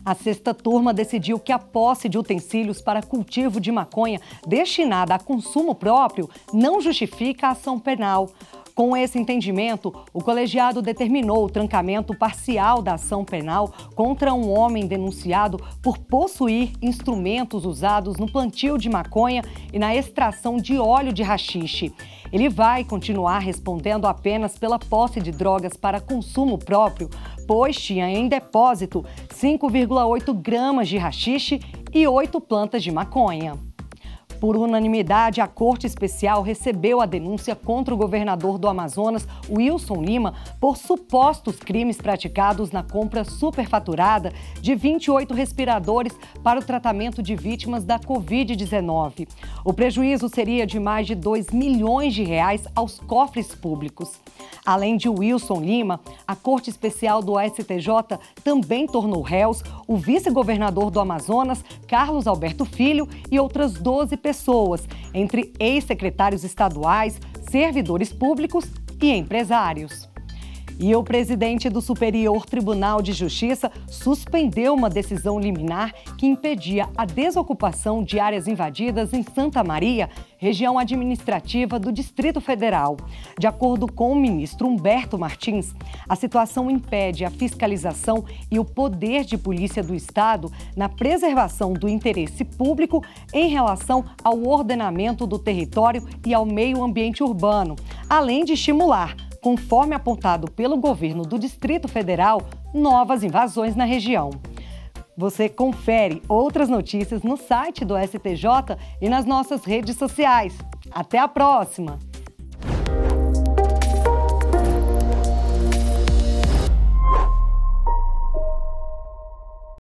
A sexta turma decidiu que a posse de utensílios para cultivo de maconha destinada a consumo próprio não justifica a ação penal. Com esse entendimento, o colegiado determinou o trancamento parcial da ação penal contra um homem denunciado por possuir instrumentos usados no plantio de maconha e na extração de óleo de haxixe. Ele vai continuar respondendo apenas pela posse de drogas para consumo próprio, pois tinha em depósito 5,8 gramas de haxixe e 8 plantas de maconha. Por unanimidade, a Corte Especial recebeu a denúncia contra o governador do Amazonas, Wilson Lima, por supostos crimes praticados na compra superfaturada de 28 respiradores para o tratamento de vítimas da Covid-19. O prejuízo seria de mais de 2 milhões de reais aos cofres públicos. Além de Wilson Lima, a Corte Especial do STJ também tornou réus o vice-governador do Amazonas, Carlos Alberto Filho, e outras 12 pessoas, entre ex-secretários estaduais, servidores públicos e empresários. E o presidente do Superior Tribunal de Justiça suspendeu uma decisão liminar que impedia a desocupação de áreas invadidas em Santa Maria, região administrativa do Distrito Federal. De acordo com o ministro Humberto Martins, a situação impede a fiscalização e o poder de polícia do Estado na preservação do interesse público em relação ao ordenamento do território e ao meio ambiente urbano, além de estimular, conforme apontado pelo governo do Distrito Federal, novas invasões na região. Você confere outras notícias no site do STJ e nas nossas redes sociais. Até a próxima!